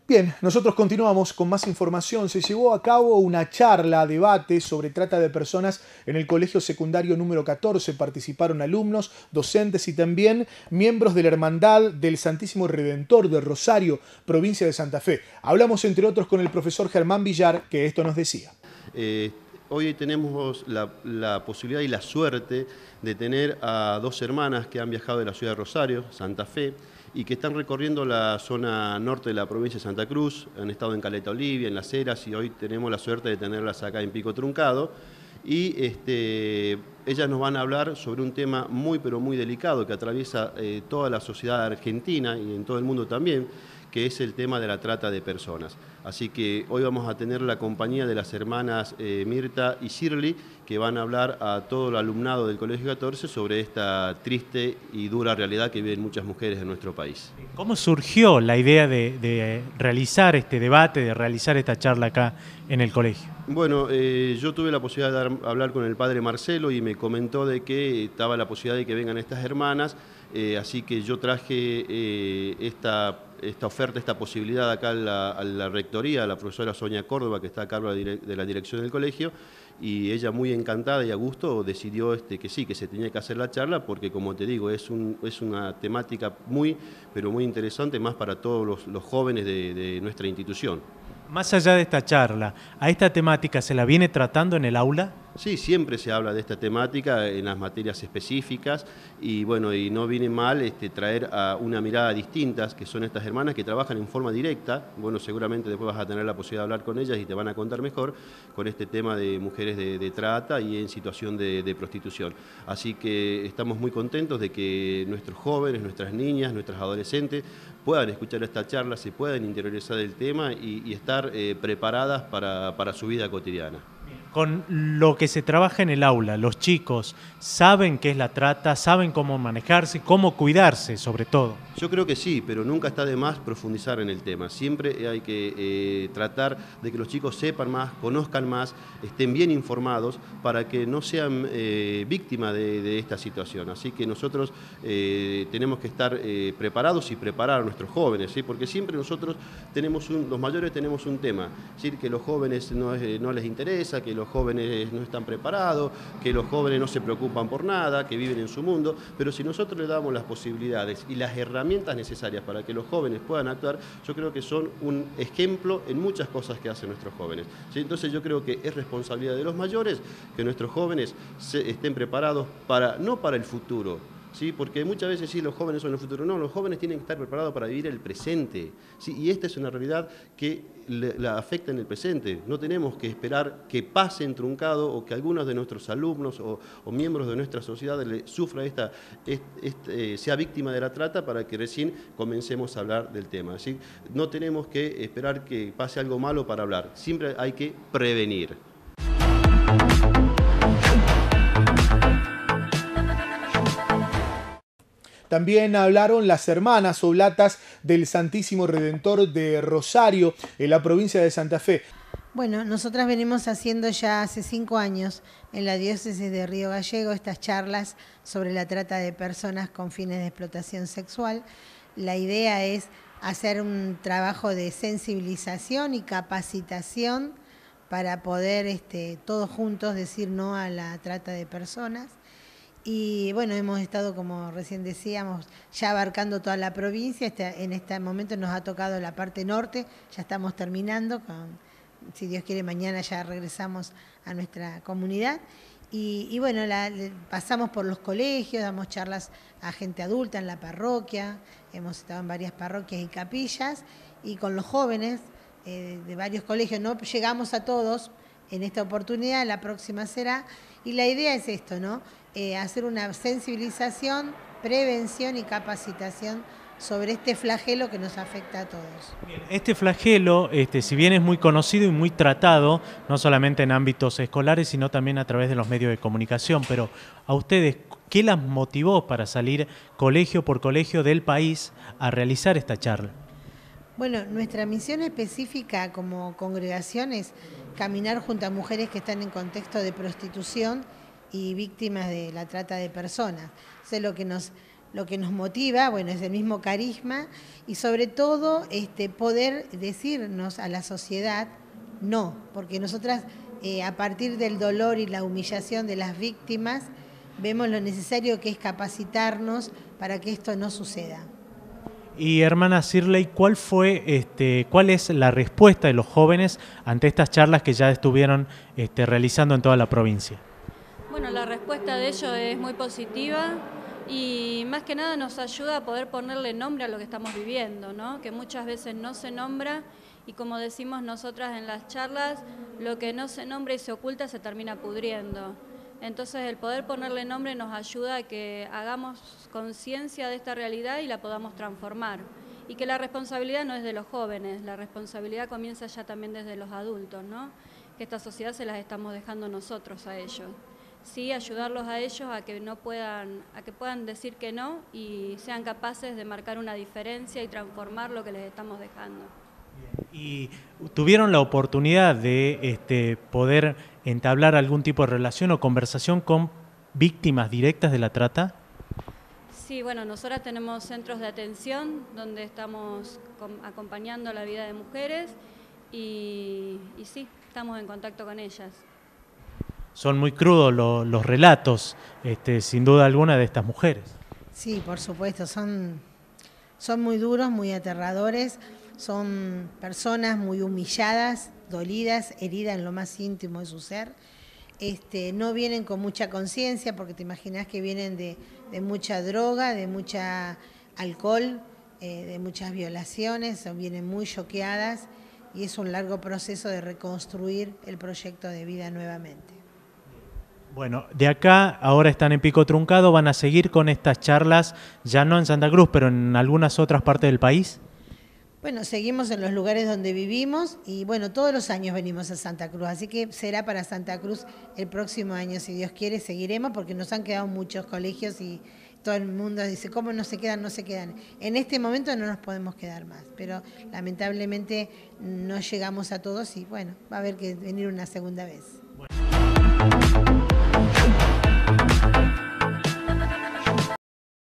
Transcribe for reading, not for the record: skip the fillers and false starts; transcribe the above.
Bien, nosotros continuamos con más información. Se llevó a cabo una charla, debate sobre trata de personas en el Colegio Secundario número 14. Participaron alumnos, docentes y también miembros de la Hermandad del Santísimo Redentor de Rosario, provincia de Santa Fe. Hablamos entre otros con el profesor Germán Villar, que esto nos decía. Hoy tenemos la posibilidad y la suerte de tener a dos hermanas que han viajado de la ciudad de Rosario, Santa Fe, y que están recorriendo la zona norte de la provincia de Santa Cruz, han estado en Caleta Olivia, en Las Heras, y hoy tenemos la suerte de tenerlas acá en Pico Truncado. Y ellas nos van a hablar sobre un tema muy pero muy delicado que atraviesa toda la sociedad argentina y en todo el mundo también, que es el tema de la trata de personas. Así que hoy vamos a tener la compañía de las hermanas Mirta y Shirley, que van a hablar a todo el alumnado del Colegio 14 sobre esta triste y dura realidad que viven muchas mujeres en nuestro país. ¿Cómo surgió la idea de realizar este debate, de realizar esta charla acá en el colegio? Bueno, yo tuve la posibilidad de hablar con el padre Marcelo y me comentó de que estaba la posibilidad de que vengan estas hermanas, así que yo traje esta oferta, esta posibilidad acá a la rectoría, a la profesora Sonia Córdoba, que está a cargo de la dirección del colegio, y ella muy encantada y a gusto decidió que sí, que se tenía que hacer la charla, porque como te digo, es una temática muy, pero muy interesante, más para todos los jóvenes de nuestra institución. Más allá de esta charla, ¿a esta temática se la viene tratando en el aula? Sí, siempre se habla de esta temática en las materias específicas y bueno, y no viene mal traer a una mirada distinta, que son estas hermanas que trabajan en forma directa. Bueno, seguramente después vas a tener la posibilidad de hablar con ellas y te van a contar mejor con este tema de mujeres de trata y en situación de prostitución. Así que estamos muy contentos de que nuestros jóvenes, nuestras niñas, nuestras adolescentes puedan escuchar esta charla, se puedan interiorizar del tema y estar preparadas para su vida cotidiana. Con lo que se trabaja en el aula, los chicos saben qué es la trata, saben cómo manejarse, cómo cuidarse sobre todo. Yo creo que sí, pero nunca está de más profundizar en el tema. Siempre hay que tratar de que los chicos sepan más, conozcan más, estén bien informados para que no sean víctimas de esta situación. Así que nosotros tenemos que estar preparados y preparar a nuestros jóvenes, ¿sí? Porque siempre nosotros los mayores tenemos un tema, ¿sí? Que los jóvenes no les interesa, que los jóvenes no están preparados, que los jóvenes no se preocupan por nada, que viven en su mundo, pero si nosotros les damos las posibilidades y las herramientas necesarias para que los jóvenes puedan actuar, yo creo que son un ejemplo en muchas cosas que hacen nuestros jóvenes, ¿sí? Entonces yo creo que es responsabilidad de los mayores que nuestros jóvenes estén preparados no para el futuro, ¿sí? Porque muchas veces sí, los jóvenes son el futuro. No, los jóvenes tienen que estar preparados para vivir el presente, ¿sí? Y esta es una realidad que la afecta en el presente. No tenemos que esperar que pase en Truncado o que algunos de nuestros alumnos o miembros de nuestra sociedad sufra sea víctima de la trata para que recién comencemos a hablar del tema, ¿sí? No tenemos que esperar que pase algo malo para hablar. Siempre hay que prevenir. También hablaron las hermanas oblatas del Santísimo Redentor de Rosario, en la provincia de Santa Fe. Bueno, nosotras venimos haciendo ya hace 5 años en la diócesis de Río Gallego estas charlas sobre la trata de personas con fines de explotación sexual. La idea es hacer un trabajo de sensibilización y capacitación para poder todos juntos decir no a la trata de personas. Y bueno, hemos estado, como recién decíamos, ya abarcando toda la provincia. En este momento nos ha tocado la parte norte, ya estamos terminando, si Dios quiere mañana ya regresamos a nuestra comunidad. Y bueno, pasamos por los colegios, damos charlas a gente adulta en la parroquia, hemos estado en varias parroquias y capillas, y con los jóvenes de varios colegios, no llegamos a todos en esta oportunidad, la próxima será, y la idea es esto, ¿no? Hacer una sensibilización, prevención y capacitación sobre este flagelo que nos afecta a todos. Bien, este flagelo, si bien es muy conocido y muy tratado, no solamente en ámbitos escolares, sino también a través de los medios de comunicación, pero a ustedes, ¿qué las motivó para salir colegio por colegio del país a realizar esta charla? Bueno, nuestra misión específica como congregación es caminar junto a mujeres que están en contexto de prostitución y víctimas de la trata de personas. Eso es lo que nos motiva, bueno, es el mismo carisma y sobre todo poder decirnos a la sociedad no, porque nosotras a partir del dolor y la humillación de las víctimas vemos lo necesario que es capacitarnos para que esto no suceda. Y hermana Shirley, ¿cuál es la respuesta de los jóvenes ante estas charlas que ya estuvieron realizando en toda la provincia? Bueno, la respuesta de ellos es muy positiva y más que nada nos ayuda a poder ponerle nombre a lo que estamos viviendo, ¿no? Que muchas veces no se nombra y como decimos nosotras en las charlas, lo que no se nombra y se oculta se termina pudriendo. Entonces el poder ponerle nombre nos ayuda a que hagamos conciencia de esta realidad y la podamos transformar. Y que la responsabilidad no es de los jóvenes, la responsabilidad comienza ya también desde los adultos, ¿no? Que esta sociedad se las estamos dejando nosotros a ellos. Sí, ayudarlos a ellos a que puedan decir que no y sean capaces de marcar una diferencia y transformar lo que les estamos dejando. ¿Y tuvieron la oportunidad de poder entablar algún tipo de relación o conversación con víctimas directas de la trata? Sí, bueno, nosotras tenemos centros de atención donde estamos acompañando la vida de mujeres y sí, estamos en contacto con ellas. Son muy crudos los relatos, sin duda alguna, de estas mujeres. Sí, por supuesto, son muy duros, muy aterradores, son personas muy humilladas, dolidas, heridas en lo más íntimo de su ser. No vienen con mucha conciencia, porque te imaginas que vienen de mucha droga, de mucha alcohol, de muchas violaciones, vienen muy choqueadas y es un largo proceso de reconstruir el proyecto de vida nuevamente. Bueno, de acá ahora están en Pico Truncado, ¿van a seguir con estas charlas, ya no en Santa Cruz, pero en algunas otras partes del país? Bueno, seguimos en los lugares donde vivimos y bueno, todos los años venimos a Santa Cruz, así que será para Santa Cruz el próximo año, si Dios quiere, seguiremos porque nos han quedado muchos colegios y todo el mundo dice, ¿cómo no se quedan? No se quedan. En este momento no nos podemos quedar más, pero lamentablemente no llegamos a todos y bueno, va a haber que venir una segunda vez. Bueno.